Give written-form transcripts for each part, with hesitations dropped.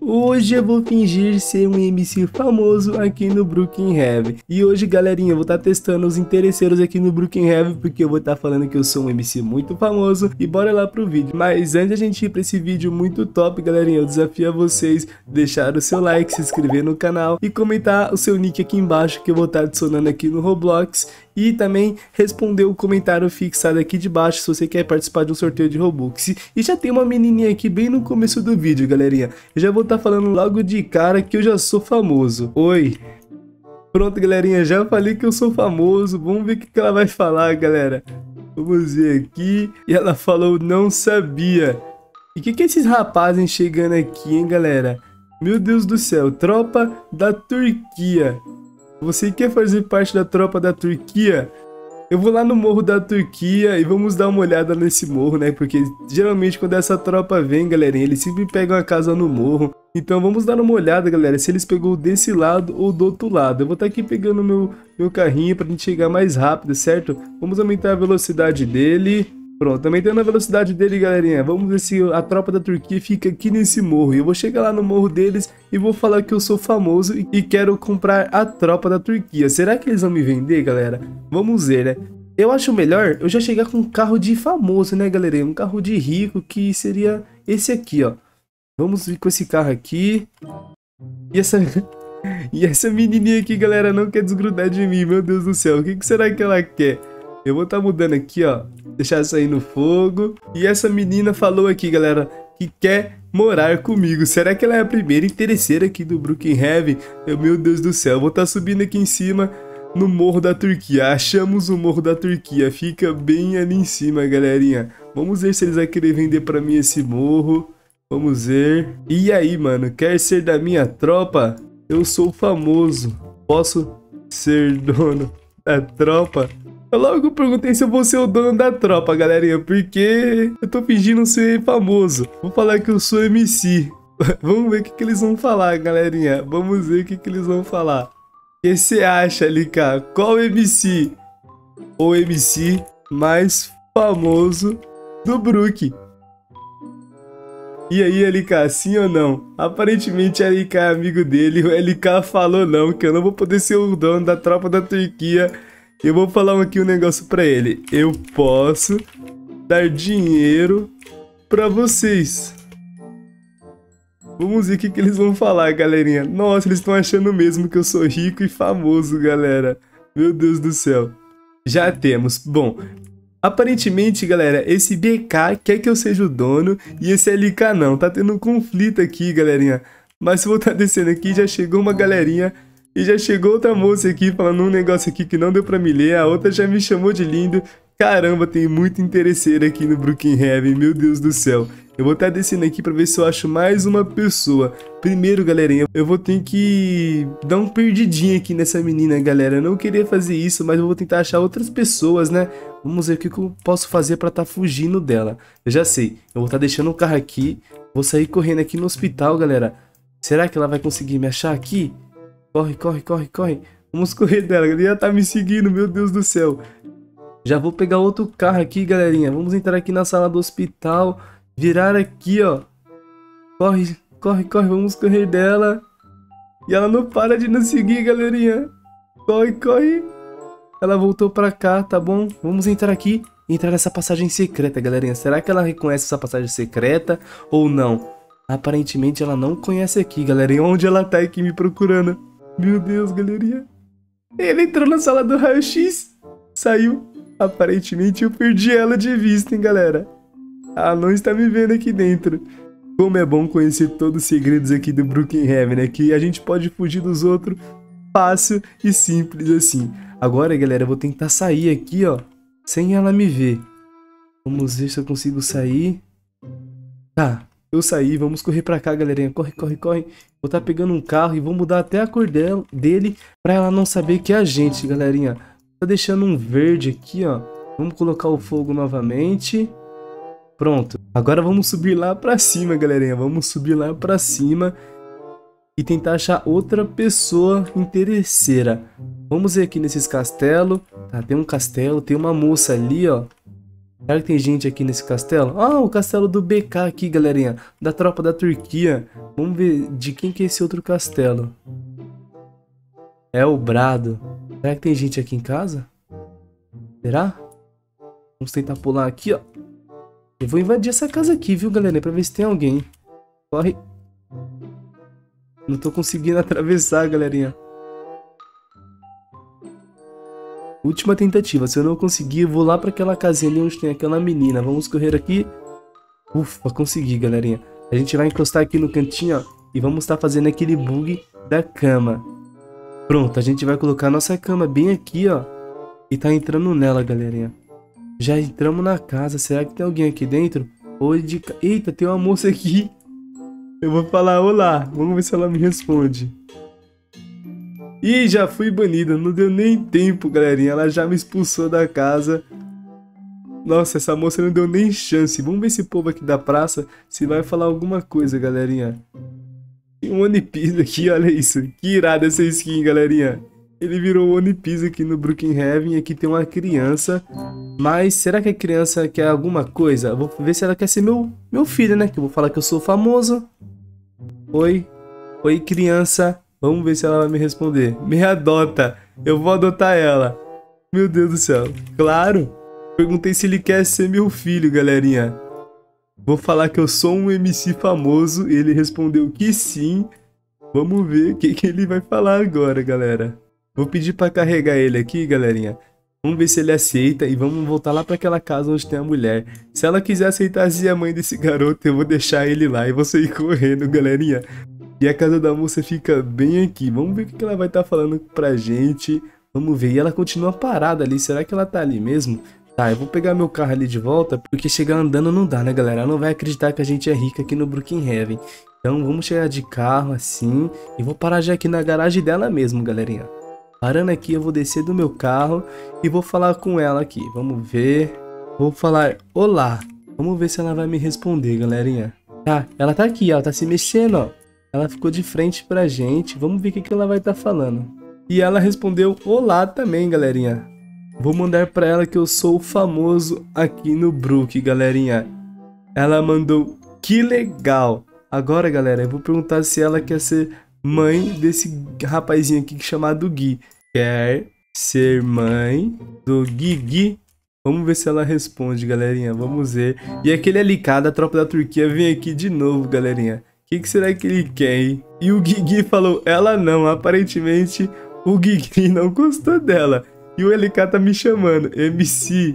Hoje eu vou fingir ser um MC famoso aqui no Brookhaven. E hoje, galerinha, eu vou estar testando os interesseiros aqui no Brookhaven, porque eu vou estar falando que eu sou um MC muito famoso. E bora lá pro vídeo. Mas antes de a gente ir pra esse vídeo muito top, galerinha, eu desafio a vocês deixar o seu like, se inscrever no canal e comentar o seu nick aqui embaixo, que eu vou estar adicionando aqui no Roblox. E também responder o comentário fixado aqui de baixo se você quer participar de um sorteio de Robux. E já tem uma menininha aqui bem no começo do vídeo, galerinha. Eu já vou estar falando logo de cara que eu já sou famoso. Oi. Pronto, galerinha, já falei que eu sou famoso. Vamos ver o que ela vai falar, galera. Vamos ver aqui. E ela falou não sabia. E o que esses rapazes chegando aqui, hein, galera? Meu Deus do céu, tropa da Turquia. Você quer fazer parte da tropa da Turquia? Eu vou lá no morro da Turquia e vamos dar uma olhada nesse morro, né? Porque geralmente quando essa tropa vem, galerinha, eles sempre pegam a casa no morro. Então vamos dar uma olhada, galera, se eles pegou desse lado ou do outro lado. Eu vou estar aqui pegando meu carrinho pra gente chegar mais rápido, certo? Vamos aumentar a velocidade dele. Pronto, aumentando a velocidade dele, galerinha. Vamos ver se a tropa da Turquia fica aqui nesse morro. E eu vou chegar lá no morro deles e vou falar que eu sou famoso e quero comprar a tropa da Turquia. Será que eles vão me vender, galera? Vamos ver, né? Eu acho melhor eu já chegar com um carro de famoso, né, galerinha? Um carro de rico, que seria esse aqui, ó. Vamos vir com esse carro aqui. E essa menininha aqui, galera, não quer desgrudar de mim. Meu Deus do céu, o que será que ela quer? Eu vou estar mudando aqui, ó. Deixar sair no fogo. E essa menina falou aqui, galera, que quer morar comigo. Será que ela é a primeira interesseira aqui do Brookhaven? Meu Deus do céu, eu vou estar subindo aqui em cima no Morro da Turquia. Achamos o Morro da Turquia. Fica bem ali em cima, galerinha. Vamos ver se eles vão querer vender pra mim esse morro. Vamos ver. E aí, mano, quer ser da minha tropa? Eu sou famoso. Posso ser dono da tropa? Eu logo perguntei se eu vou ser o dono da tropa, galerinha, porque eu tô fingindo ser famoso. Vou falar que eu sou MC. Vamos ver o que eles vão falar, galerinha. Vamos ver o que eles vão falar. O que você acha, LK? Qual MC? O MC mais famoso do Brook? E aí, LK, sim ou não? Aparentemente, LK é amigo dele. O LK falou não, que eu não vou poder ser o dono da tropa da Turquia. Eu vou falar aqui um negócio pra ele. Eu posso dar dinheiro pra vocês. Vamos ver o que eles vão falar, galerinha. Nossa, eles estão achando mesmo que eu sou rico e famoso, galera. Meu Deus do céu. Já temos. Bom, aparentemente, galera, esse BK quer que eu seja o dono e esse LK não. Tá tendo um conflito aqui, galerinha. Mas se eu vou estar descendo aqui, já chegou uma galerinha. E já chegou outra moça aqui falando um negócio aqui que não deu pra me ler. A outra já me chamou de lindo. Caramba, tem muito interesseiro aqui no Brookhaven. Meu Deus do céu. Eu vou estar descendo aqui pra ver se eu acho mais uma pessoa. Primeiro, galerinha, eu vou ter que dar um perdidinho aqui nessa menina, galera. Eu não queria fazer isso, mas eu vou tentar achar outras pessoas, né? Vamos ver o que eu posso fazer pra estar fugindo dela. Eu já sei. Eu vou estar deixando o carro aqui. Vou sair correndo aqui no hospital, galera. Será que ela vai conseguir me achar aqui? Corre, corre, corre, corre. Vamos correr dela. Ela já tá me seguindo, meu Deus do céu. Já vou pegar outro carro aqui, galerinha. Vamos entrar aqui na sala do hospital. Virar aqui, ó. Corre, corre, corre. Vamos correr dela. E ela não para de nos seguir, galerinha. Corre, corre. Ela voltou pra cá, tá bom? Vamos entrar aqui. Entrar nessa passagem secreta, galerinha. Será que ela reconhece essa passagem secreta ou não? Aparentemente ela não conhece aqui, galerinha. Onde ela tá aqui me procurando? Meu Deus, galerinha. Ele entrou na sala do raio-x. Saiu. Aparentemente eu perdi ela de vista, hein, galera. Ela não está me vendo aqui dentro. Como é bom conhecer todos os segredos aqui do Brookhaven, né? Que a gente pode fugir dos outros fácil e simples assim. Agora, galera, eu vou tentar sair aqui, ó. Sem ela me ver. Vamos ver se eu consigo sair. Tá. Eu saí, vamos correr pra cá, galerinha. Corre, corre, corre. Vou estar pegando um carro e vou mudar até a cor dele pra ela não saber que é a gente, galerinha. Tá deixando um verde aqui, ó. Vamos colocar o fogo novamente. Pronto. Agora vamos subir lá pra cima, galerinha. Vamos subir lá pra cima e tentar achar outra pessoa interesseira. Vamos ver aqui nesses castelos. Tá, tem um castelo, tem uma moça ali, ó. Será que tem gente aqui nesse castelo? Ah, o castelo do BK aqui, galerinha. Da tropa da Turquia. Vamos ver de quem que é esse outro castelo. É o Brado. Será que tem gente aqui em casa? Será? Vamos tentar pular aqui, ó. Eu vou invadir essa casa aqui, viu, galerinha? Pra ver se tem alguém. Corre. Não tô conseguindo atravessar, galerinha. Última tentativa. Se eu não conseguir, eu vou lá pra aquela casinha ali onde tem aquela menina. Vamos correr aqui. Ufa, consegui, galerinha. A gente vai encostar aqui no cantinho, ó. E vamos estar fazendo aquele bug da cama. Pronto, a gente vai colocar a nossa cama bem aqui, ó. E tá entrando nela, galerinha. Já entramos na casa. Será que tem alguém aqui dentro? Oi, eita, tem uma moça aqui. Eu vou falar olá. Vamos ver se ela me responde. Ih, já fui banida. Não deu nem tempo, galerinha. Ela já me expulsou da casa. Nossa, essa moça não deu nem chance. Vamos ver esse povo aqui da praça se vai falar alguma coisa, galerinha. Tem um One Piece aqui, olha isso. Que irada essa skin, galerinha. Ele virou One Piece aqui no Brookhaven. Aqui tem uma criança. Mas será que a criança quer alguma coisa? Eu vou ver se ela quer ser meu filho, né? Que eu vou falar que eu sou famoso. Oi. Oi, criança. Vamos ver se ela vai me responder. Me adota. Eu vou adotar ela. Meu Deus do céu. Claro. Perguntei se ele quer ser meu filho, galerinha. Vou falar que eu sou um MC famoso. Ele respondeu que sim. Vamos ver o que ele vai falar agora, galera. Vou pedir pra carregar ele aqui, galerinha. Vamos ver se ele aceita e vamos voltar lá pra aquela casa onde tem a mulher. Se ela quiser aceitar ser a mãe desse garoto, eu vou deixar ele lá e vou sair correndo, galerinha. E a casa da moça fica bem aqui. Vamos ver o que ela vai estar falando pra gente. Vamos ver. E ela continua parada ali. Será que ela tá ali mesmo? Tá, eu vou pegar meu carro ali de volta. Porque chegar andando não dá, né, galera? Ela não vai acreditar que a gente é rica aqui no Brookhaven. Então vamos chegar de carro assim. E vou parar já aqui na garagem dela mesmo, galerinha. Parando aqui, eu vou descer do meu carro. E vou falar com ela aqui. Vamos ver. Vou falar olá. Vamos ver se ela vai me responder, galerinha. Tá, ela tá aqui, ela tá se mexendo, ó. Ela ficou de frente pra gente. Vamos ver o que ela vai estar falando. E ela respondeu olá também, galerinha. Vou mandar pra ela que eu sou o famoso aqui no Brook, galerinha. Ela mandou que legal. Agora, galera, eu vou perguntar se ela quer ser mãe desse rapazinho aqui chamado Gui. Quer ser mãe do Gui? Vamos ver se ela responde, galerinha. Vamos ver. E aquele LK da tropa da Turquia vem aqui de novo, galerinha. O que será que ele quer, hein? E o Gui falou, ela não. Aparentemente, o Gui não gostou dela. E o LK tá me chamando. MC.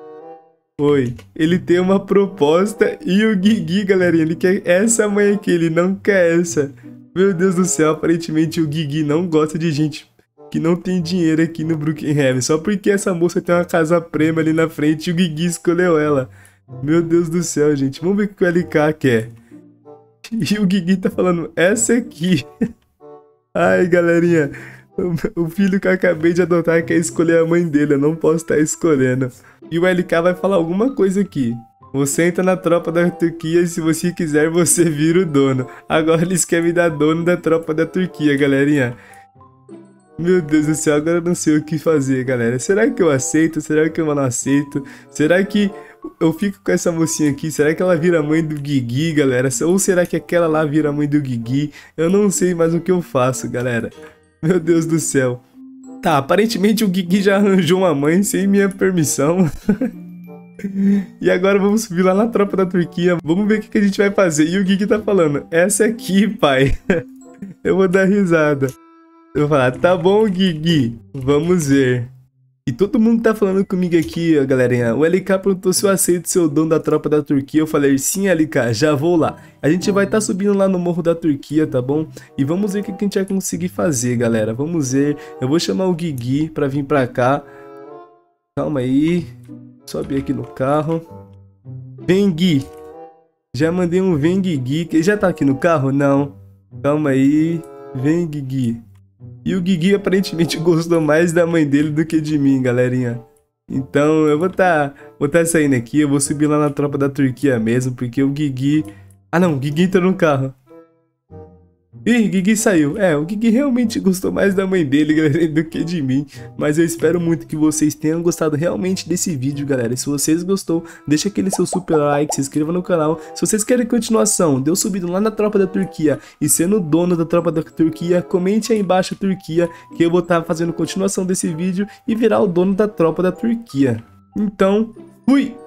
Oi. Ele tem uma proposta. E o Gui, galerinha, ele quer essa mãe aqui. Ele não quer essa. Meu Deus do céu. Aparentemente, o Gui não gosta de gente que não tem dinheiro aqui no Brookhaven. Só porque essa moça tem uma casa prêmio ali na frente e o Gui escolheu ela. Meu Deus do céu, gente. Vamos ver o que o LK quer. E o Gui tá falando, essa aqui. Ai, galerinha. O filho que eu acabei de adotar quer escolher a mãe dele. Eu não posso estar escolhendo. E o LK vai falar alguma coisa aqui. Você entra na tropa da Turquia e se você quiser, você vira o dono. Agora eles querem me dar dono da tropa da Turquia, galerinha. Meu Deus do céu, agora eu não sei o que fazer, galera. Será que eu aceito? Será que eu não aceito? Será que eu fico com essa mocinha aqui? Será que ela vira mãe do Gui, galera? Ou será que aquela lá vira mãe do Gui? Eu não sei mais o que eu faço, galera. Meu Deus do céu. Tá, aparentemente o Gui já arranjou uma mãe sem minha permissão. E agora vamos subir lá na tropa da Turquia. Vamos ver o que a gente vai fazer. E o Gui tá falando, essa aqui, pai. Eu vou dar risada. Eu vou falar, tá bom, Gui, vamos ver. E todo mundo tá falando comigo aqui, ó, galerinha. O LK perguntou se eu aceito ser o dono da tropa da Turquia. Eu falei, sim, LK, já vou lá. A gente vai estar subindo lá no morro da Turquia, tá bom? E vamos ver o que a gente vai conseguir fazer, galera. Vamos ver. Eu vou chamar o Gui pra vir pra cá. Calma aí. Sobe aqui no carro. Vem, Gui. Já mandei um vem, Gui. Ele já tá aqui no carro? Não. Calma aí. Vem, Gui. E o Gui aparentemente gostou mais da mãe dele do que de mim, galerinha. Então eu vou tá saindo aqui, eu vou subir lá na tropa da Turquia mesmo, porque o Gui... Ah não, o Gui entrou no carro. Ih, Gui saiu. O Gui realmente gostou mais da mãe dele, galera, do que de mim. Mas eu espero muito que vocês tenham gostado realmente desse vídeo, galera. E se vocês gostou, deixa aquele seu super like, se inscreva no canal. Se vocês querem continuação, deu subido lá na tropa da Turquia e sendo dono da tropa da Turquia, comente aí embaixo Turquia, que eu vou estar fazendo continuação desse vídeo e virar o dono da tropa da Turquia. Então, fui!